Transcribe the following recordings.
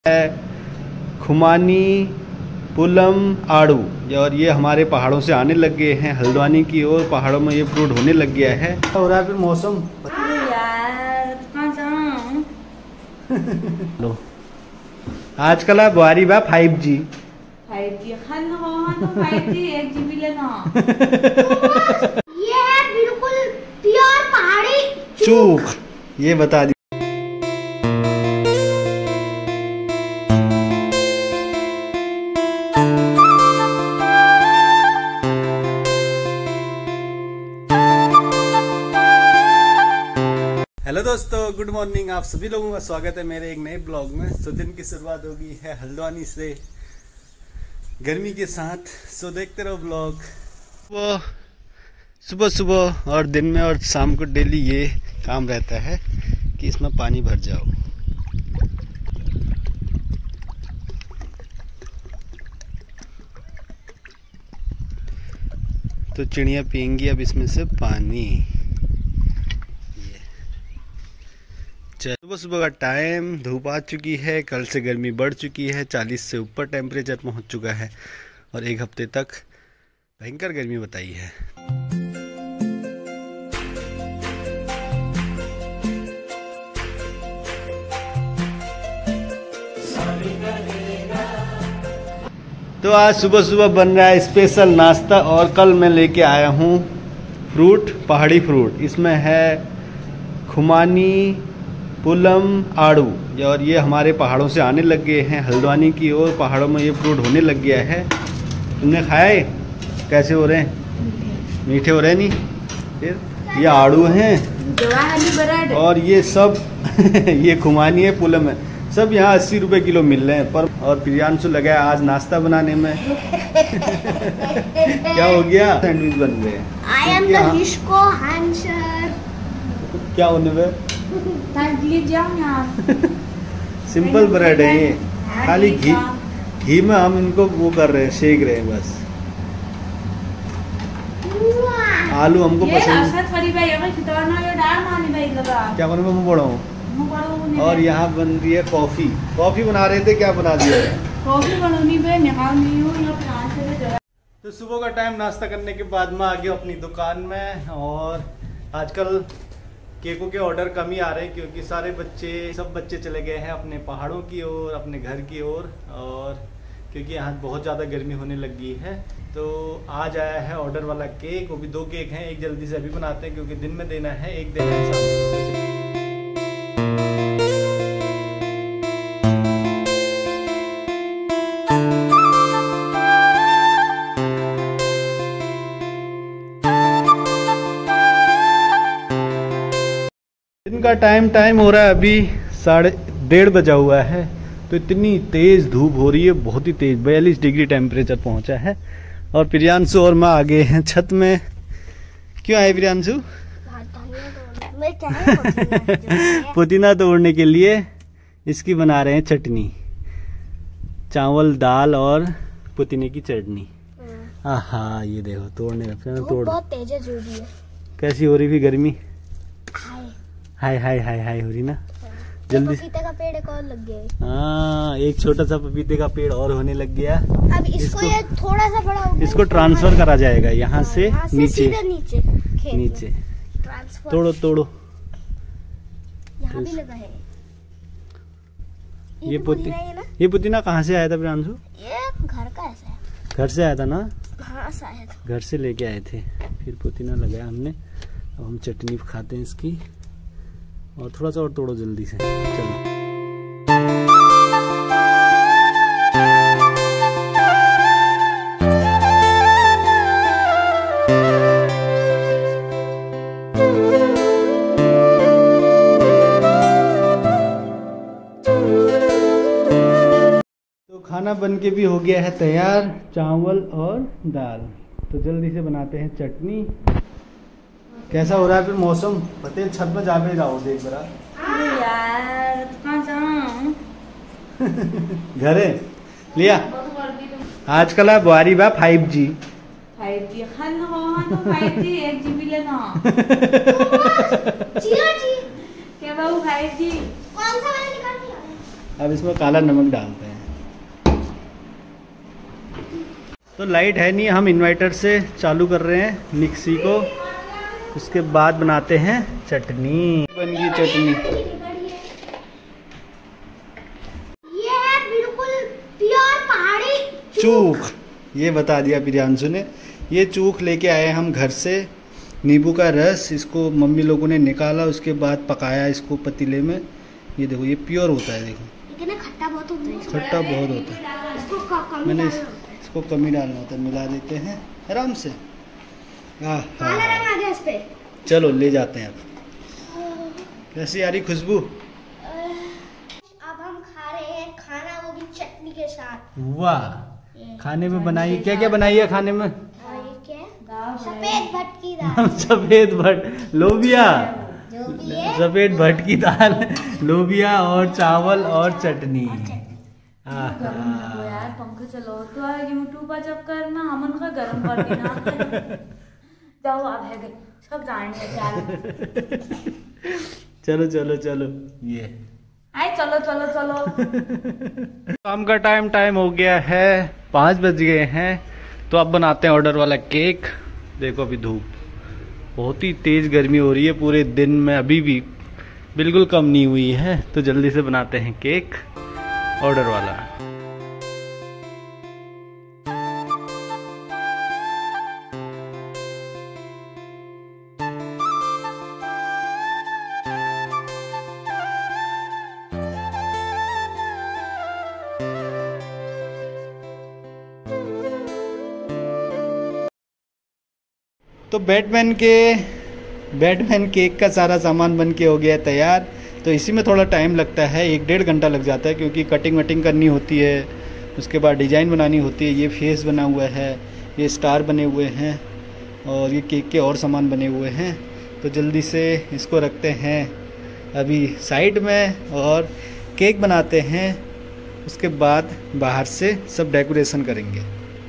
खुमानी पुलम आड़ू और ये हमारे पहाड़ों से आने लग गए हैं हल्द्वानी की ओर। पहाड़ों में ये फ्रूट होने लग गया है। हो रहा है फिर मौसम लो आजकल आप बुआरी बा 5G 5G खान हो तो 5G 1 GB लेना। ये है बिल्कुल प्योर पहाड़ी चूक, ये बता दी। हेलो दोस्तों, गुड मॉर्निंग। आप सभी लोगों का स्वागत है मेरे एक नए ब्लॉग में। सो दिन की शुरुआत होगी है हल्द्वानी से गर्मी के साथ। सो देखते रहो ब्लॉग। वो सुबह सुबह और दिन में और शाम को डेली ये काम रहता है कि इसमें पानी भर जाओ। तो चिड़िया पियेंगी अब इसमें से पानी। सुबह सुबह का टाइम, धूप आ चुकी है। कल से गर्मी बढ़ चुकी है, 40 से ऊपर टेम्परेचर पहुंच चुका है और एक हफ्ते तक भयंकर गर्मी बताई है। तो आज सुबह सुबह बन रहा है स्पेशल नाश्ता और कल मैं लेके आया हूँ फ्रूट, पहाड़ी फ्रूट। इसमें है खुमानी पुलम आड़ू और ये हमारे पहाड़ों से आने लग गए हैं हल्द्वानी की ओर। पहाड़ों में ये फ्रूट होने लग गया है। तुमने खाया है? कैसे हो रहे हैं? मीठे हो रहे नहीं? फिर ये आड़ू हैं और ये सब ये खुमानी है, पुलम है। सब यहाँ 80 रुपए किलो मिल रहे हैं पर। और प्रियांशु लगा है आज नाश्ता बनाने में। क्या हो गया? सैंडविच बन रहे हैं। आई एम द हिस्को हैंसर। क्या होने में? सिंपल ब्रेड है ये, खाली घी में हम इनको वो कर रहे हैं, सेक रहे हैं बस। आलू हमको पसंद। क्या बने मैं बड़ा हूँ। और यहाँ बन रही है कॉफी। कॉफी बना रहे थे, क्या बना दिया? तो सुबह का टाइम नाश्ता करने के बाद मैं आ गया अपनी दुकान में। और आजकल केकों के ऑर्डर कम ही आ रहे हैं क्योंकि सब बच्चे चले गए हैं अपने पहाड़ों की ओर, अपने घर की ओर। और क्योंकि यहाँ बहुत ज़्यादा गर्मी होने लगी है तो आज आया है ऑर्डर वाला केक। वो भी 2 केक हैं, एक जल्दी से अभी बनाते हैं क्योंकि दिन में देना है, एक देना है शाम को। दिन का टाइम हो रहा है अभी 1:30 बजा हुआ है। तो इतनी तेज़ धूप हो रही है, बहुत ही तेज़। 42 डिग्री टेम्परेचर पहुंचा है। और प्रियांशु और मैं आ गए हैं छत में। क्यों आए प्रियांशु? पुदीना तोड़ने के लिए। इसकी बना रहे हैं चटनी, चावल दाल और पुदीने की चटनी। हाँ ये देखो तोड़ने तोड़। बहुत तेज है। कैसी हो रही थी गर्मी? हाय हाय हाय हाय हो रही ना। जल्दी से पपीते का पेड़ एक और लग गया। हाँ, एक छोटा सा पपीते का पेड़ और होने लग गया। अब इसको ये थोड़ा सा बड़ा हो गया। इसको ट्रांसफर करा जाएगा यहाँ से नीचे। नीचे तोड़ो तोड़ो। यहाँ भी लगा है। ये पुदीना कहाँ से आया था प्रियांशु? ये घर का ऐसा है। घर से आया था ना? हाँ शायद घर से लेके आए थे, फिर पुदीना लगाया हमने। अब हम चटनी खाते हैं इसकी। और थोड़ा सा और तोड़ो जल्दी से। चलो तो खाना बन के भी हो गया है तैयार, चावल और दाल। तो जल्दी से बनाते हैं चटनी। कैसा हो रहा है फिर मौसम? पते छत में जा भी रहा हो, देख बरा घरे लिया। आजकल आप बुआरी बा 5G 5G खान हो तो 5G 1 GB लेना। जी क्या बाबू 5G कौन सा वाला निकाल दिया? अब इसमें काला नमक डालते हैं। तो लाइट है नहीं, हम इन्वर्टर से चालू कर रहे हैं मिक्सी को। उसके बाद बनाते हैं चटनी। बन गई चटनी। ये है बिल्कुल प्योर पहाड़ी चूख, ये बता दिया प्रियांशु ने। ये चूख लेके आए हम घर से, नींबू का रस, इसको मम्मी लोगों ने निकाला, उसके बाद पकाया इसको पतीले में। ये देखो ये प्योर होता है, देखो लेकिन खट्टा बहुत होता है। खट्टा बहुत होता है। इसको कम मैंने डालना होता है। इसको कम ही डालना होता है, मिला देते हैं आराम से। काला रंग आ गया इस पे। चलो ले जाते हैं अब। कैसी आ रही खुशबू? अब हम खा रहे हैं खाना, वो भी चटनी के साथ। वाह, खाने में बनाई क्या क्या बनाई है खाने में? और ये क्या है? सफेद भटकी दाल। सफेद भट लोबिया, जो भी है सफेद भट की दाल, लोबिया और चावल और चटनी। यार पंखा चलो तो यूट्यूब पर जब करना हमन का गरम कर देना। जाओ अब है गए सब जाने चलो चलो चलो, ये आए चलो चलो चलो। शाम का टाइम हो गया है, 5 बज गए हैं। तो अब बनाते हैं ऑर्डर वाला केक। देखो अभी धूप, बहुत ही तेज गर्मी हो रही है पूरे दिन में, अभी भी बिल्कुल कम नहीं हुई है। तो जल्दी से बनाते हैं केक ऑर्डर वाला। तो बैटमैन केक का सारा सामान बन के हो गया तैयार। तो इसी में थोड़ा टाइम लगता है, 1-1.5 घंटा लग जाता है, क्योंकि कटिंग वटिंग करनी होती है, उसके बाद डिज़ाइन बनानी होती है। ये फेस बना हुआ है, ये स्टार बने हुए हैं, और ये केक के और सामान बने हुए हैं। तो जल्दी से इसको रखते हैं अभी साइड में और केक बनाते हैं। उसके बाद बाहर से सब डेकोरेशन करेंगे।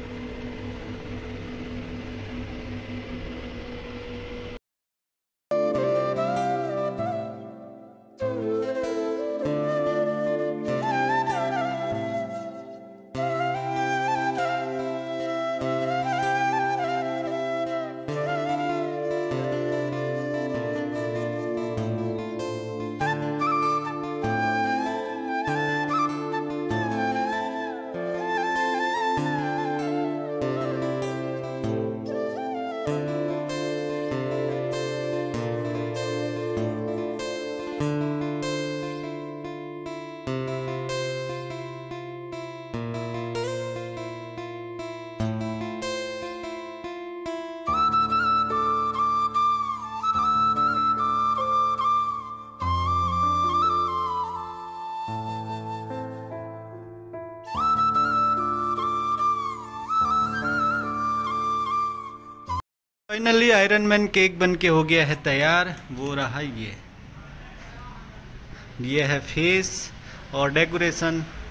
फाइनली आयरन मैन केक बन के हो गया है तैयार। वो रहा ये है फेस और डेकोरेशन